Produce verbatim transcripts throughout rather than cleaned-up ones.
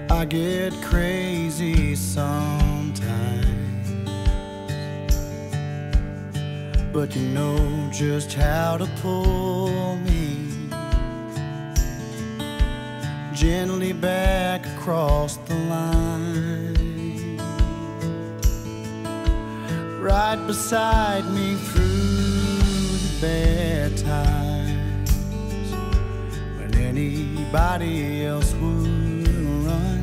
I get crazy sometimes, but you know just how to pull me gently back across the line, right beside me through the bad times when anybody else would run.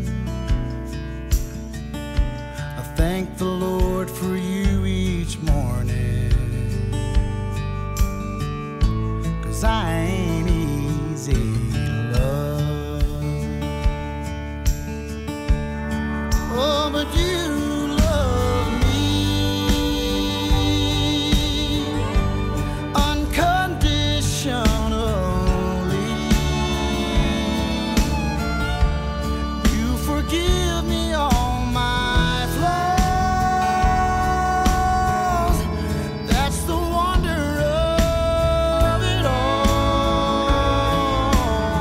I thank the Lord for you each morning, 'cause I ain't easy to love. Oh, but you love me unconditionally. You forgive me all my flaws. That's the wonder of it all.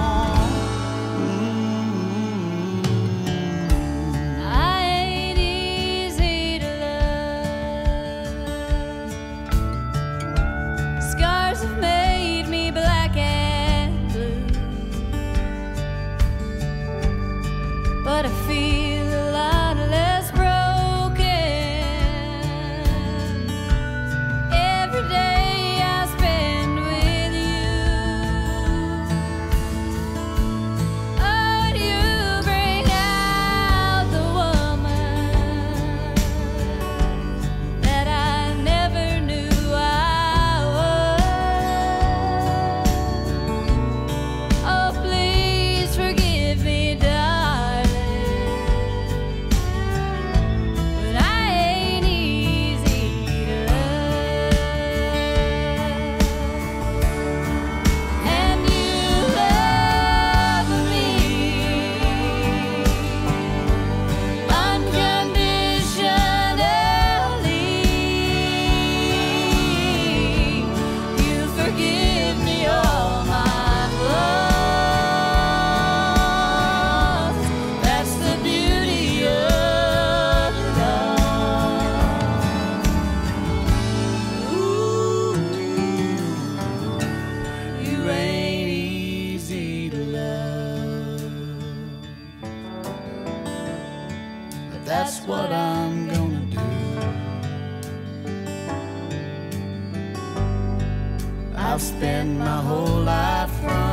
Mm. I ain't easy to love. Scars have made me black and blue, but I feel a lot less broken every day I spend with you. Oh, you bring out the woman that I never knew I was. Oh, please forgive me, darling, but I ain't easy to love. And you love me unconditionally. You forgive me all my flaws. That's the beauty of love. Ooh, you ain't easy to love, but that's what I'm gonna do. I've spent my whole life running